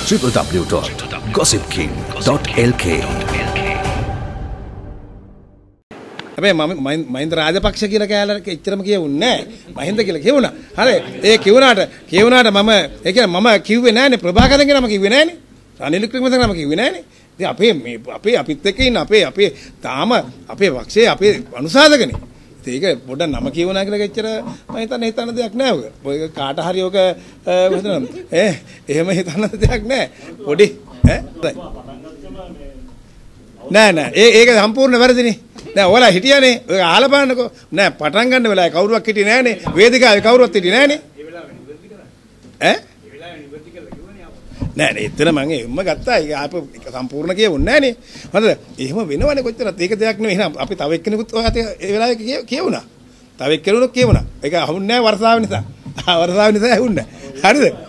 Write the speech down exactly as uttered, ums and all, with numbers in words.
w w w dot gossip king dot l k. හැබැයි මම මහින්ද රාජපක්ෂ කියලා කෑල්ල එච්චරම කියවුන්නේ නැහැ. මහින්ද කියලා කියවුණා. හරි. ඒ කියවුණාට කියවුණාට මම ඒ කියන්නේ මම කිව්වේ නැහනේ ප්‍රභාකරන්ගේ නම කිව්වේ නැහනේ. රනිල් වික්‍රමසිංහගේ නම කිව්වේ නැහනේ. ඉතින් අපේ මේ අපේ අපිත් එක්ක ඉන්න අපේ අපේ තාම අපේ වක්ෂයේ අපේ අනුසාධකනේ. ඉතින් ඒක පොඩ්ඩක් නම කියවුණා කියලා එච්චර මම හිතන්නේ හිතන දෙයක් නෑ ඔක. ඔය කාට හරි ඔක ඈ එහෙම හිතන දෙයක් නෑ. පොඩි ඈ නෑ නෑ ඒ ඒක සම්පූර්ණ වැරදිනේ. නෑ ඔයාලා හිටියානේ ඔය අහලා බලන්නකෝ නෑ පටන් ගන්න වෙලාවේ කවුරුවක් හිටියේ නෑනේ වේදිකාවේ කවුරුවත් හිටියේ නෑනේ ඒ වෙලාවේ නිවර්ති කරා ඈ ඒ වෙලාවේ නිවර්ති කරලා කිව්වනේ ආපහු නෑ නෑ එතන මම එම්ම ගත්තා ඒක ආපහු සම්පූර්ණ කියවුන්නේ නෑනේ හරිද එහෙම වෙනවනේ කොච්චරත් ඒක දෙයක් නෙවෙයි එහෙනම් අපි තව එක්කෙනෙකුත් ඔය ඒ වෙලාවේ කියවුණා තව එක්කෙනෙකුත් කියවුණා ඒක අහුන්නේ නෑ වර්ෂාව නිසා වර්ෂාව නිසා ඇහුන්නේ හරිද